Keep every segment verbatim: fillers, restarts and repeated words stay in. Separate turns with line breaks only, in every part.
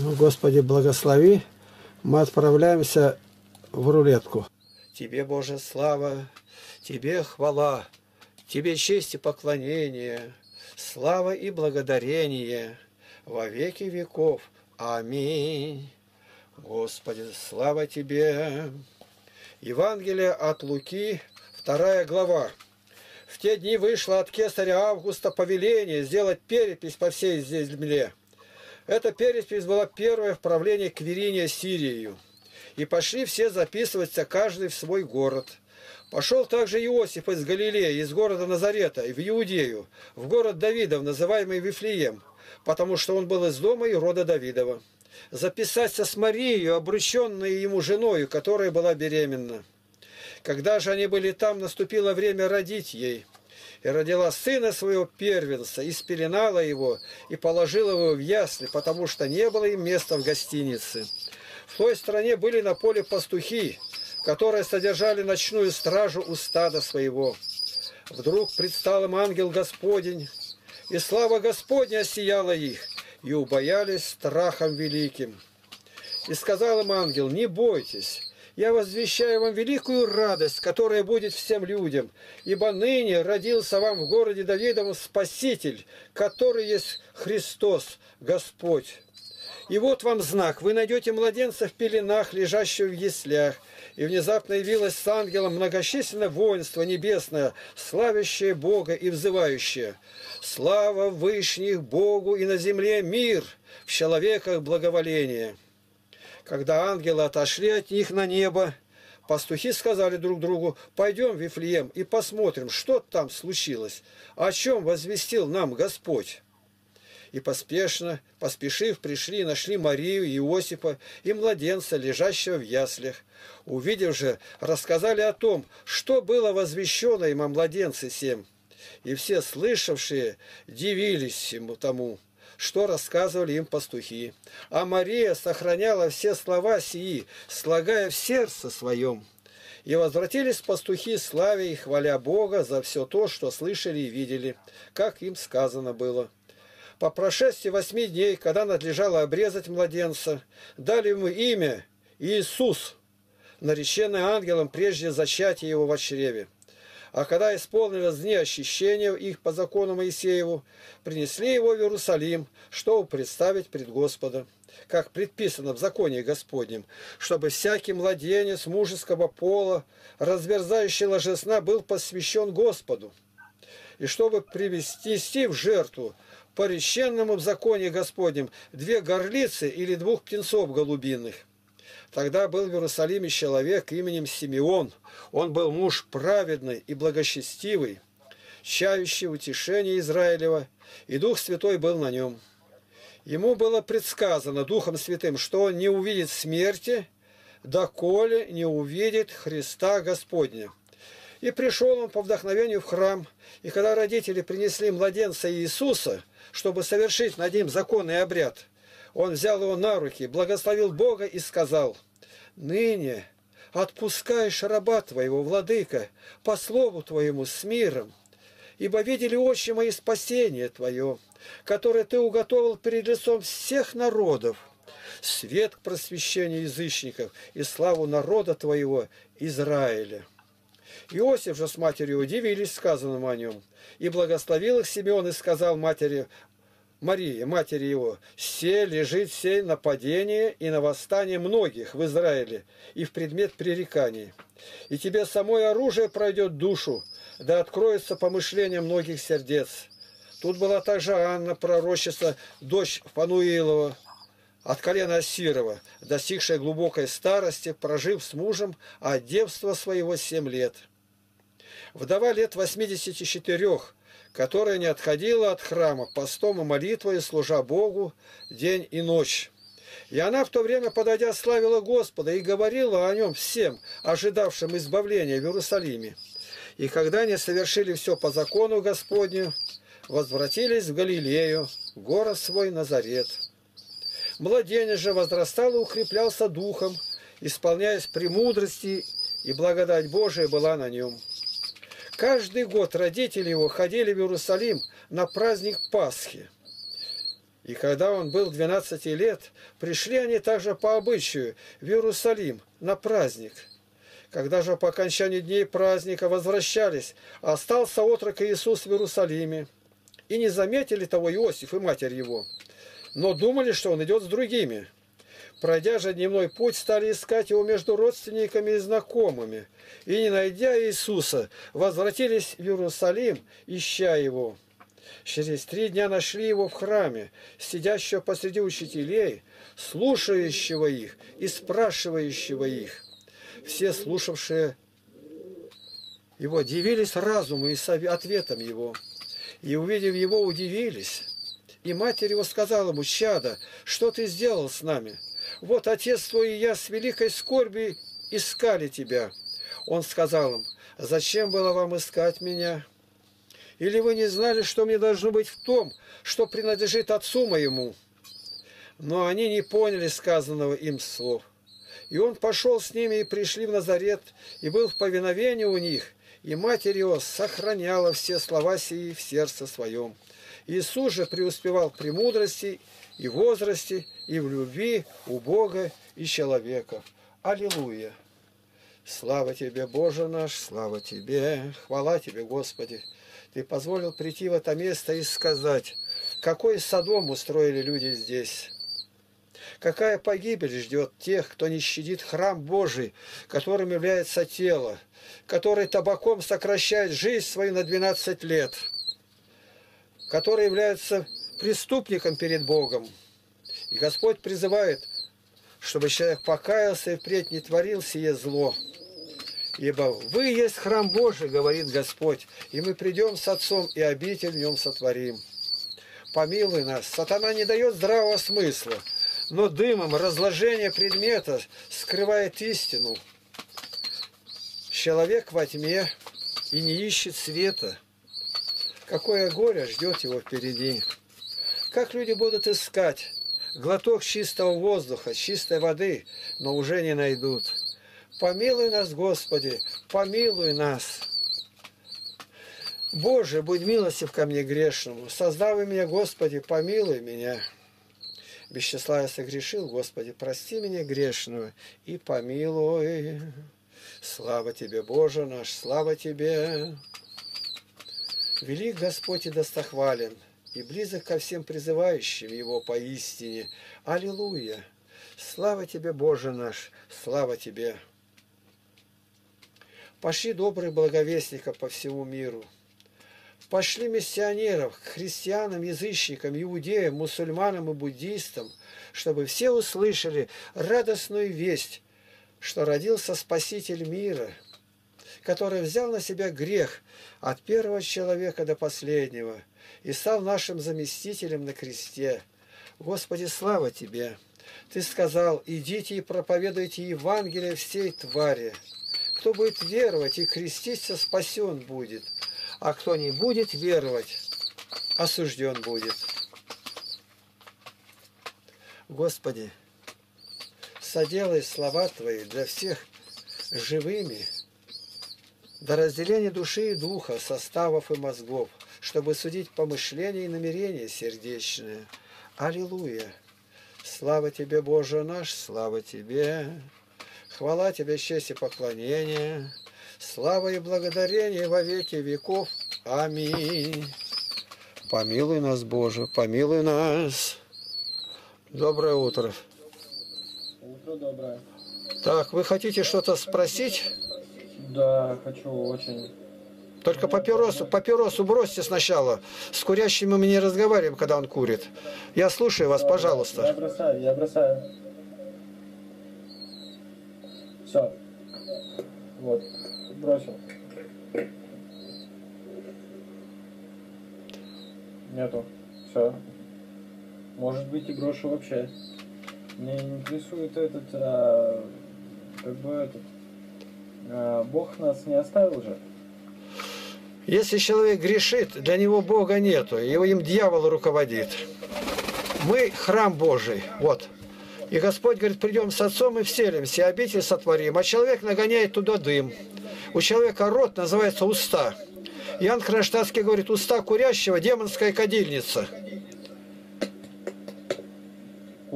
Господи, благослови. Мы отправляемся в рулетку.
Тебе, Боже, слава, Тебе хвала, Тебе честь и поклонение, слава и благодарение во веки веков. Аминь. Господи, слава Тебе. Евангелие от Луки, вторая глава. В те дни вышло от кесаря Августа повеление сделать перепись по всей земле. Эта перепись была первая в правлении Квириния Сирию. И пошли все записываться, каждый в свой город. Пошел также Иосиф из Галилеи, из города Назарета, в Иудею, в город Давидов, называемый Вифлеем, потому что он был из дома и рода Давидова. Записаться с Марией, обрученной ему женою, которая была беременна. Когда же они были там, наступило время родить ей. И родила сына своего первенца, и спеленала его, и положила его в ясли, потому что не было им места в гостинице. В той стране были на поле пастухи, которые содержали ночную стражу у стада своего. Вдруг предстал им ангел Господень, и слава Господня осияла их, и убоялись страхом великим. И сказал им ангел: не бойтесь, я возвещаю вам великую радость, которая будет всем людям, ибо ныне родился вам в городе Давидовом Спаситель, который есть Христос, Господь. И вот вам знак: вы найдете младенца в пеленах, лежащего в яслях. И внезапно явилось с ангелом многочисленное воинство небесное, славящее Бога и взывающее: слава вышних Богу, и на земле мир, в человеках благоволение. Когда ангелы отошли от них на небо, пастухи сказали друг другу: пойдем в Вифлеем и посмотрим, что там случилось, о чем возвестил нам Господь. И поспешно, поспешив, пришли и нашли Марию, Иосифа и младенца, лежащего в яслях. Увидев же, рассказали о том, что было возвещено им о младенце сем. И все слышавшие дивились ему тому, что рассказывали им пастухи. А Мария сохраняла все слова сии, слагая в сердце своем. И возвратились пастухи, славя и хваля Бога за все то, что слышали и видели, как им сказано было. По прошествии восьми дней, когда надлежало обрезать младенца, дали ему имя Иисус, нареченный ангелом прежде зачатия его во чреве. А когда исполнилось дни очищения их по закону Моисееву, принесли его в Иерусалим, чтобы представить пред Господа, как предписано в законе Господнем, чтобы всякий младенец мужеского пола, разверзающий ложесна, был посвящен Господу, и чтобы привести в жертву по реченному в законе Господнем две горлицы или двух птенцов голубиных. Тогда был в Иерусалиме человек именем Симеон. Он был муж праведный и благочестивый, чающий утешение Израилева, и Дух Святой был на нем. Ему было предсказано Духом Святым, что он не увидит смерти, доколе не увидит Христа Господня. И пришел он по вдохновению в храм, и когда родители принесли младенца Иисуса, чтобы совершить над ним законный обряд, он взял его на руки, благословил Бога и сказал: «Ныне отпускаешь раба твоего, владыка, по слову твоему с миром, ибо видели очи мои спасение твое, которое ты уготовил перед лицом всех народов, свет к просвещению язычников и славу народа твоего Израиля». Иосиф же с матерью удивились сказанному о нем, и благословил их Симеон и сказал матери Марии, матери его: «Се лежит сей на падение и на восстание многих в Израиле и в предмет пререканий. И тебе самое оружие пройдет душу, да откроется помышление многих сердец». Тут была также Анна, пророчица, дочь Фануилова, от колена Асирова, достигшая глубокой старости, прожив с мужем от девства своего семь лет. Вдова лет восьмидесяти четырех, которая не отходила от храма постом и молитвой, служа Богу день и ночь. И она в то время, подойдя, славила Господа и говорила о нем всем, ожидавшим избавления в Иерусалиме. И когда они совершили все по закону Господню, возвратились в Галилею, город свой Назарет. Младенец же возрастал и укреплялся духом, исполняясь премудрости, и благодать Божия была на нем. Каждый год родители его ходили в Иерусалим на праздник Пасхи. И когда он был двенадцати лет, пришли они также по обычаю в Иерусалим на праздник. Когда же по окончанию дней праздника возвращались, остался отрок Иисус в Иерусалиме. И не заметили того Иосиф и матерь его, но думали, что он идет с другими. Пройдя же дневной путь, стали искать его между родственниками и знакомыми. И, не найдя Иисуса, возвратились в Иерусалим, ища его. Через три дня нашли его в храме, сидящего посреди учителей, слушающего их и спрашивающего их. Все слушавшие его дивились разуму и ответом его. И, увидев его, удивились. И матерь его сказала ему: «Чадо, что ты сделал с нами? Вот отец твой и я с великой скорбью искали тебя». Он сказал им: «Зачем было вам искать меня? Или вы не знали, что мне должно быть в том, что принадлежит отцу моему?» Но они не поняли сказанного им слов. И он пошел с ними, и пришли в Назарет, и был в повиновении у них, и матерь его сохраняла все слова сии в сердце своем. Иисус же преуспевал в премудрости и возрасте, и в любви у Бога и человека. Аллилуйя! Слава Тебе, Боже наш, слава Тебе, хвала Тебе, Господи! Ты позволил прийти в это место и сказать, какой Содом устроили люди здесь. Какая погибель ждет тех, кто не щадит храм Божий, которым является тело, который табаком сокращает жизнь свою на двенадцать лет, который является преступником перед Богом. И Господь призывает, чтобы человек покаялся и впредь не творил сие зло. Ибо вы есть храм Божий, говорит Господь, и мы придем с Отцом и обитель в нем сотворим. Помилуй нас, сатана не дает здравого смысла, но дымом разложения предмета скрывает истину. Человек во тьме и не ищет света. Какое горе ждет его впереди. Как люди будут искать глоток чистого воздуха, чистой воды, но уже не найдут. Помилуй нас, Господи, помилуй нас. Боже, будь милостив ко мне грешному. Создав меня, Господи, помилуй меня. Без числа я согрешил, Господи, прости меня грешного и помилуй. Слава Тебе, Боже наш, слава Тебе. Велик Господь и достохвален, и близок ко всем призывающим Его поистине. Аллилуйя! Слава Тебе, Боже наш, слава Тебе! Пошли добрых благовестников по всему миру. Пошли миссионеров к христианам, язычникам, иудеям, мусульманам и буддистам, чтобы все услышали радостную весть, что родился Спаситель мира, который взял на себя грех от первого человека до последнего и стал нашим заместителем на кресте. Господи, слава Тебе! Ты сказал: идите и проповедуйте Евангелие всей твари. Кто будет веровать и креститься, спасен будет, а кто не будет веровать, осужден будет. Господи, соделай слова Твои для всех живыми, до разделения души и духа, составов и мозгов, чтобы судить помышления и намерения сердечные. Аллилуйя! Слава Тебе, Боже наш, слава Тебе! Хвала Тебе, честь и поклонение, слава и благодарение во веки веков. Аминь. Помилуй нас, Боже, помилуй нас. Доброе утро.
Утро доброе.
Так, вы хотите что-то спросить?
Да, хочу очень.
Только папиросу, папиросу бросьте сначала. С курящим мы не разговариваем, когда он курит. Я слушаю вас, пожалуйста.
Я бросаю, я бросаю. Все. Вот. Бросил. Нету. Все. Может быть, и брошу вообще. Меня не интересует этот, а, как бы этот, а, Бог нас не оставил же.
Если человек грешит, для него Бога нету, его им дьявол руководит. Мы храм Божий, вот. И Господь говорит: придем с Отцом и вселимся, и обитель сотворим. А человек нагоняет туда дым. У человека рот называется уста. Иоанн Кронштадтский говорит: уста курящего — демонская кадильница.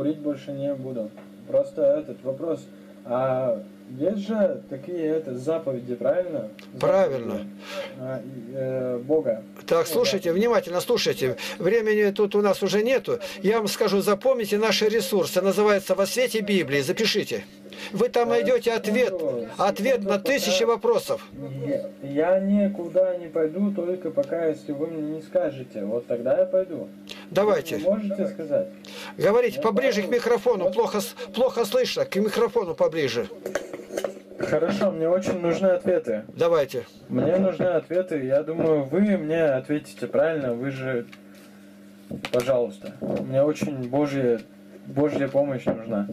курить больше не буду. Просто этот вопрос. А есть же такие это заповеди, правильно?
Правильно.
Заповеди, а, э, Бога.
Так, слушайте, внимательно слушайте. Времени тут у нас уже нету. Я вам скажу, запомните наши ресурсы. Называется «Во свете Библии». Запишите. Вы там найдете ответ, ответ на тысячи вопросов.
Я никуда не пойду, только пока, если вы мне не скажете. Вот тогда я пойду.
Давайте.
Вы можете сказать?
Говорите поближе к микрофону. Плохо, плохо слышно. К микрофону поближе.
Хорошо, мне очень нужны ответы.
Давайте.
Мне нужны ответы. Я думаю, вы мне ответите правильно. Вы же... Пожалуйста. Мне очень Божья, Божья помощь нужна.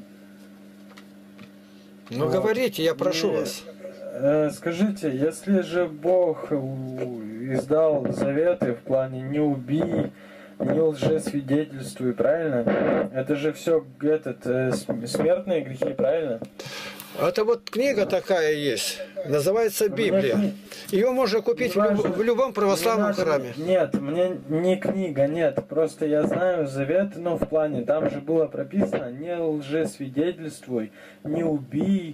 Ну,
вот.
Говорите, я прошу
И,
вас.
Э, скажите, если же Бог издал заветы в плане «не убий», «не лжесвидетельствуй», правильно? Это же все этот, э, смертные грехи, правильно?
Это вот книга такая есть, называется Библия. Ее можно купить в, люб- в любом православном храме.
Нет, мне не книга, нет. Просто я знаю завет, ну, в плане, там же было прописано «не лжесвидетельствуй», «не убий».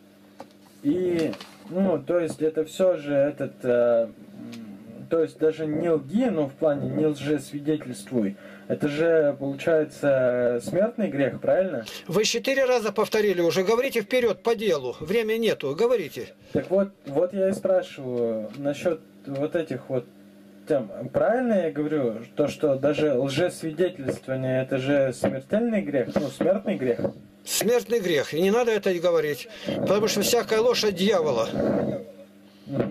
И, ну, то есть это все же этот... Э, то есть даже не лги, но в плане «не лжесвидетельствуй». Это же, получается, смертный грех, правильно?
Вы четыре раза повторили уже. Говорите вперед по делу. Времени нету. Говорите.
Так вот, вот я и спрашиваю насчет вот этих вот тем. Правильно я говорю, то, что даже лжесвидетельствование, это же смертельный грех, ну, смертный грех?
Смертный грех. И не надо это говорить. Потому что всякая ложь от дьявола.
Угу.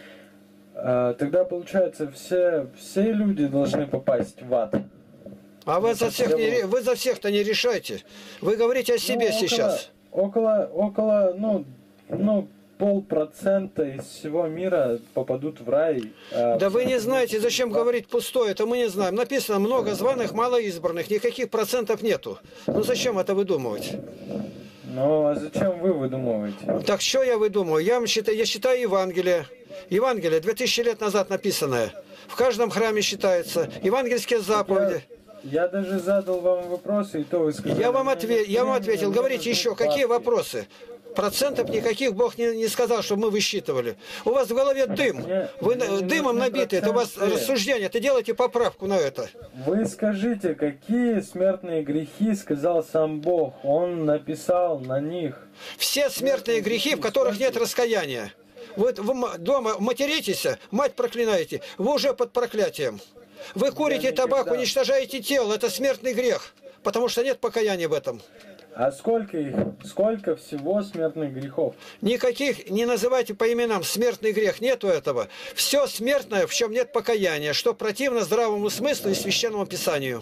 А, тогда, получается, все, все люди должны попасть в ад.
А вы за всех не, вы за всех-то не решайте. Вы говорите о себе
ну, около,
сейчас.
Около, около, ну, ну, полпроцента из всего мира попадут в рай. А
да вы не знаете, зачем говорить пустое, это мы не знаем. Написано много званых, мало избранных, никаких процентов нету. Ну зачем это выдумывать?
Ну а зачем вы выдумываете?
Так что я выдумываю? Я считаю, я считаю Евангелие. Евангелие две тысячи лет назад написанное. В каждом храме считается. Евангельские заповеди.
Я, я даже задал вам вопросы, и то вы сказали...
Я вам, отве я вам ответил. Говорите еще, какие вопросы? Процентов никаких Бог не, не сказал, чтобы мы высчитывали. У вас в голове дым.
Мне,
Вы
мне
дымом набиты. Это у вас рассуждение. Ты делаете поправку на это.
Вы скажите, какие смертные грехи сказал сам Бог? Он написал на них.
Все смертные грехи, в которых нет раскаяния. Вы, вы дома материтесь, мать проклинаете. Вы уже под проклятием. Вы курите табак, уничтожаете тело. Это смертный грех. Потому что нет покаяния в этом.
А сколько их? Сколько всего смертных грехов?
Никаких не называйте по именам. Смертный грех. Нету этого. Все смертное, в чем нет покаяния, что противно здравому смыслу и священному писанию.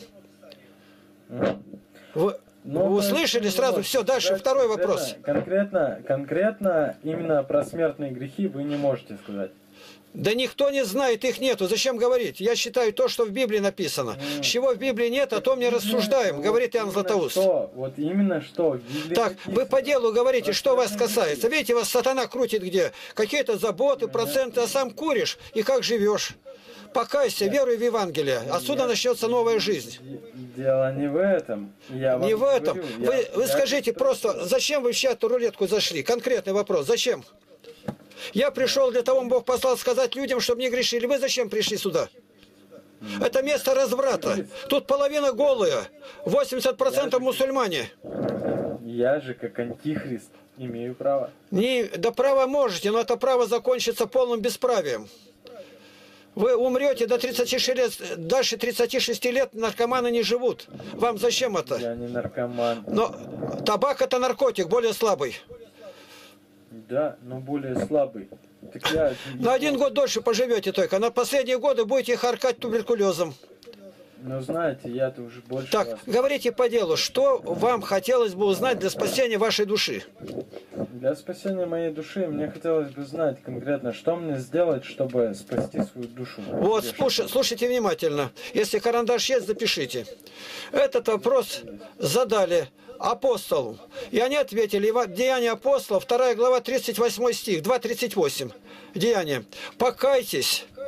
Вы,
Но
вы услышали сразу?
можете.
Все, дальше второй вопрос.
Конкретно, конкретно именно про смертные грехи вы не можете сказать.
Да никто не знает, их нету. Зачем говорить? Я считаю то, что в Библии написано. С чего в Библии нет, о том не рассуждаем, вот говорит Иоанн Златоуст.
Что? Вот именно что? В Библии
так,
написано.
вы по делу говорите, что вас касается. Видите, вас сатана крутит где? Какие-то заботы, проценты, а сам куришь. И как живешь? Покайся, веруй в Евангелие. Отсюда начнется новая жизнь.
Дело не в этом. Я
не в этом.
говорю,
вы
я,
вы
я
скажите просто, зачем вы в эту рулетку зашли? Конкретный вопрос. Зачем? Я пришел для того, Бог послал сказать людям, чтобы не грешили. Вы зачем пришли сюда? Это место разврата. Тут половина голая. восемьдесят процентов мусульмане.
Я же как антихрист имею право.
Не, да право можете, но это право закончится полным бесправием. Вы умрете до тридцати шести лет, дальше тридцати шести лет наркоманы не живут. Вам зачем это?
Я не наркоман.
Но табак это наркотик, более слабый.
Да, но более слабый. Так я...
На один год дольше поживете только. На последние годы будете харкать туберкулезом.
Ну, знаете, я-то уже больше
Так,
вас...
говорите по делу. Что вам хотелось бы узнать для спасения вашей души?
Для спасения моей души мне хотелось бы знать конкретно, что мне сделать, чтобы спасти свою душу.
Вот, слушай, слушайте внимательно. Если карандаш есть, запишите. Этот вопрос задали апостолу. И они ответили. Деяния апостолов, вторая глава, тридцать восьмой стих, два тридцать восемь. Деяния. Покайтесь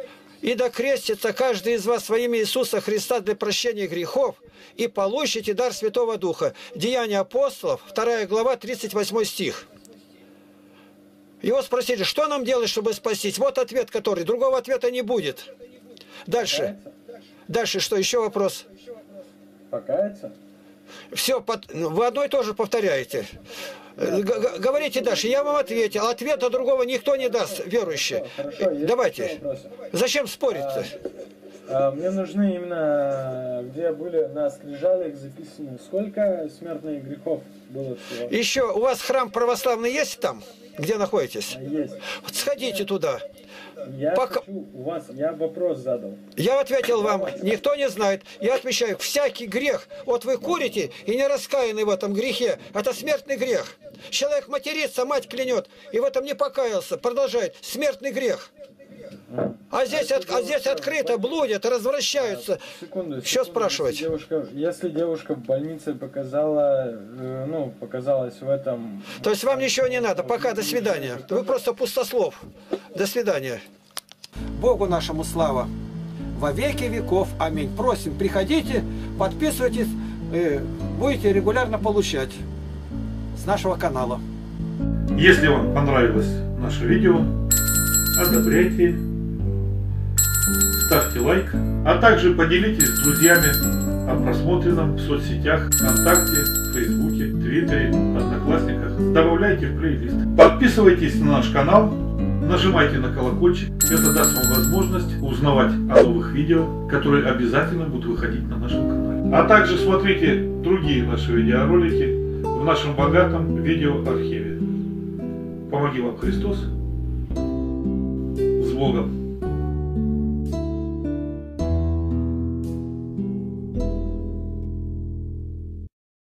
И докрестится каждый из вас во имя Иисуса Христа для прощения грехов, и получите дар Святого Духа. Деяния апостолов, вторая глава, тридцать восьмой стих. Его спросили, что нам делать, чтобы спастись? Вот ответ, который. Другого ответа не будет. Дальше. Дальше что? Еще вопрос.
Покаяться?
Все, под... вы одно и то же повторяете. Г говорите дальше. Я вам ответил. Ответа другого никто не даст, верующий.
Хорошо,
давайте. Зачем спорить-то?
А, а, мне нужны именно, где были на скрижалях записаны, сколько смертных грехов было всего.
Еще, у вас храм православный есть там, где находитесь?
Есть.
Сходите туда.
Я
Пока...
хочу у вас, я вопрос задал.
Я ответил вам, никто не знает. Я отвечаю, всякий грех. Вот вы курите и не раскаяны в этом грехе. Это смертный грех. Человек матерится, мать клянет, и в этом не покаялся. Продолжает. Смертный грех. А здесь, от, а здесь открыто блудят, развращаются.
Секунду, секунду.
Что спрашивать?
Если девушка, если девушка в больнице показала, э, ну, показалась в этом...
То есть вам ничего не надо. Пока, до свидания. Вы просто пустослов. До свидания. Богу нашему слава. Во веки веков. Аминь. Просим, приходите, подписывайтесь, будете регулярно получать с нашего канала.
Если вам понравилось наше видео, одобряйте, ставьте лайк, а также поделитесь с друзьями о просмотренном в соцсетях ВКонтакте, Фейсбуке, Твиттере, Одноклассниках. Добавляйте в плейлист. Подписывайтесь на наш канал, нажимайте на колокольчик. Это даст вам возможность узнавать о новых видео, которые обязательно будут выходить на нашем канале. А также смотрите другие наши видеоролики в нашем богатом видеоархиве. Помоги вам Христос. С Богом!